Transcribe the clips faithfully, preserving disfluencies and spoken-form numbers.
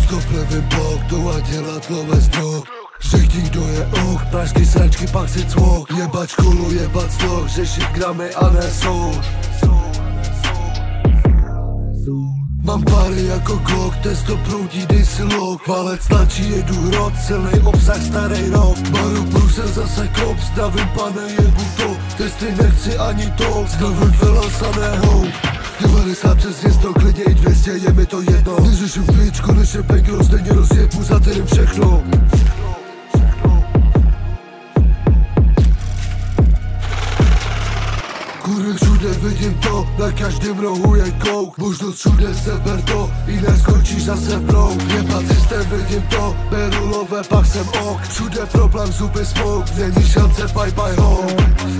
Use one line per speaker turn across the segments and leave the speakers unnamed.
stop levým blok, to ať dělat nové zdrok. Řekni kdo je ok, pražský sračky pak si cvok. Jebat školu, jebat sloh, řešit gramy a ne soul. Mám páry jako Glock, testo proudí, dej si lok. Válec tlačí, jedu hrot, silnej obsah, starý rok. Baru Brusel zase kop, zdravím pane, jebu to. Testy nechci ani to, zdravím vylasaného. devadesát přesně sto, klidně i dvě stě, je mi to jedno. Neřeším klíč, konečně peklo, stejně rozjebu za týdem všechno. Kurek všude vidím to, na každém rohu je kouk. Možnost všude seber to, jinak skončíš zase brouk. Jebat systém vidím to, beru lové, pak jsem ok. Všude problém, zuby smoke, není šance, bye bye home.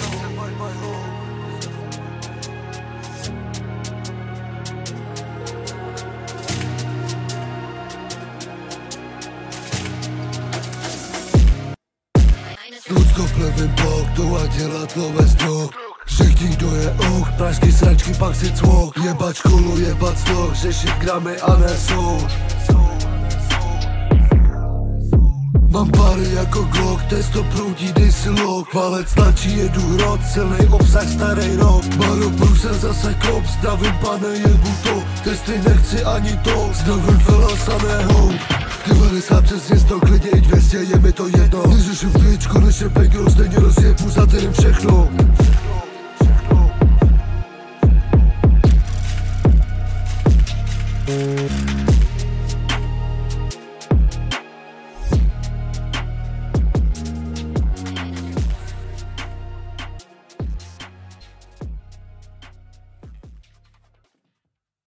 Non-stop levým blok, to ať dělat nové zdrok. Řekni kdo je ok, pražský sračky pak si cvok. Jebat školu, jebat sloh, řešit gramy a ne soul. Mám páry jako Glock, testo proudí, dej si lok. Válec tlačí, jedu hrot, silnej obsah, starý rok. Baru Brusel zase kop, zdravím pane, jebu to. Testy nechci ani to, zdravím vylasaného. devadesát přesně sto, klidně i dvě stě, je mi to jedno. Neřeším klíč, konečně peklo, stejně rozjebu za týdem všechno. Thank you.